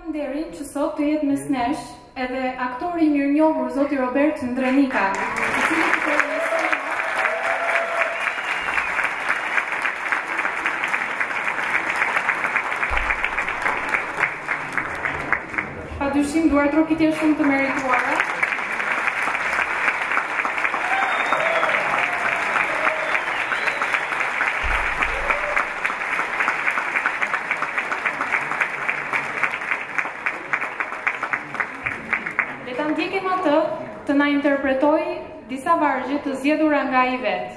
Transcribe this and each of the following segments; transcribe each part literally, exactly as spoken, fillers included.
nderin që sot të jetë mes nesh edhe aktori i mirënjohur zoti Robert Ndrenika, i cili të përgjithësoj padyshim duar trokitje shumë të merituara. Le ta ndjekim atë të na interpretoj disa vargje të zgjedhura nga ai vet.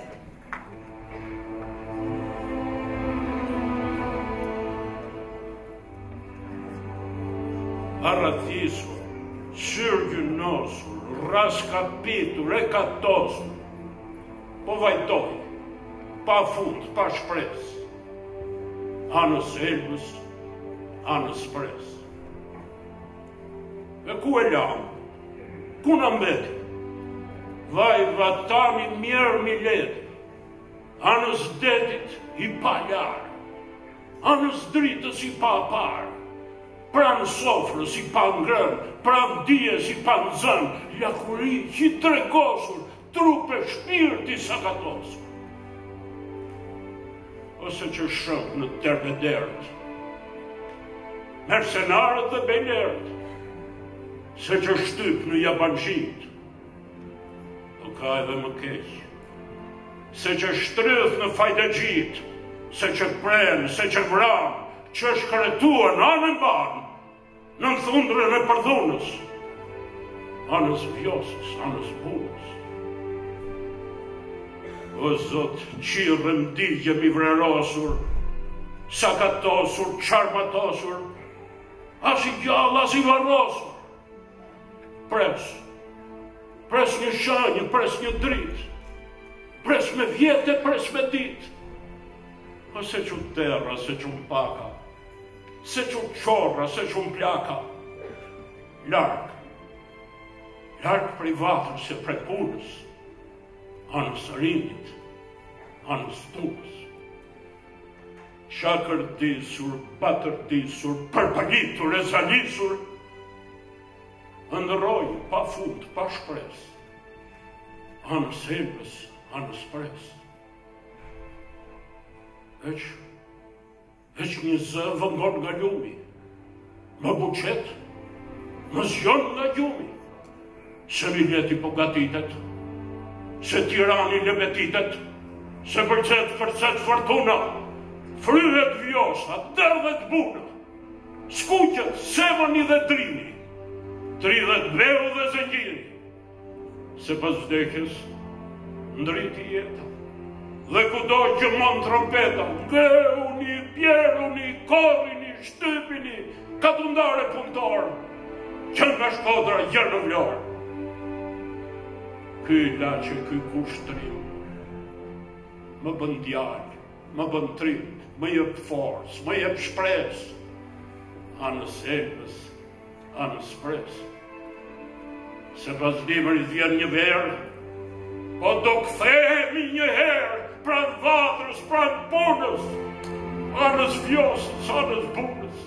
Arrathisur, syrgjynosur, raskapitur, e katosur, po vajtoj, pa fund, pa shpres, anës elbës, anës pres. E ku e lam, ku në mbeti, vaj vatani mjerë mileti, anës detit i pa jarë, anës dritës i pa parë, pranë sofrës i pa ngrënë, pranë dijes i pa nëzënë, lakuri që i tregosur, trupe shpirti sakatosur. Ose që shëp në terbederët, mercenarët dhe belerët, se që shtyp në jabanjit, o ka edhe më keq, se që shtrydh në fajdegjit, se që prenë, se që vranë, që është kretuar në anën banë, në në thundrën e përdhunës, anës vjosës, anës bunës. O Zot, qirë mdigje mi vrerosur, sakatosur, qarmatosur, as i gjallë, as i varrosur. Pres, pres një shanjë, pres një dritë, pres me vjetë, pres me ditë, ose që terra, se që më paka, se që qorra, se që më plaka, larkë, larkë privatës se prej punës, anës rinit, anës tunës. Shakër disur, batër disur, përpalitur e zalisur, ndëroj, pa fund, pa shpres, anës helbës, anës pres. Eq, eq një zë vëngon nga ljumi, më buqet, më zjon nga gjumi, se Miljeti po gatitet, se Tirani lebetitet, se përcet përcet fortuna, fryhet vjosa, derdhet buna, skuqet, sevani dhe drini, tridhet veu dhe zëngjiri, se pas vdekjes ndriti jeta. Dhe kudo që mon trompeta, ngeuni, pjeruni, korrini, shtypini, katundare punëtorë, që nga shkodra gjërë në vlorë. Ky laqe, ky kushtrim, më bën djallë, më bën trim, më jep forës, më jep shpres, anës elbës, anës pres. Se pas librit vjen një verë, po do kthehemi një herë, pranë vatrës, pranë punës, anës vjosës, anës bunës.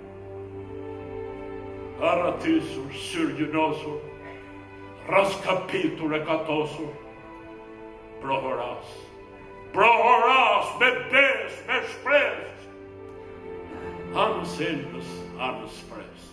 Arratisur, syrgjynosur, raskapitur e katosur, prohoras, prohoras, me des, me shpres, anës elbës, anës pres.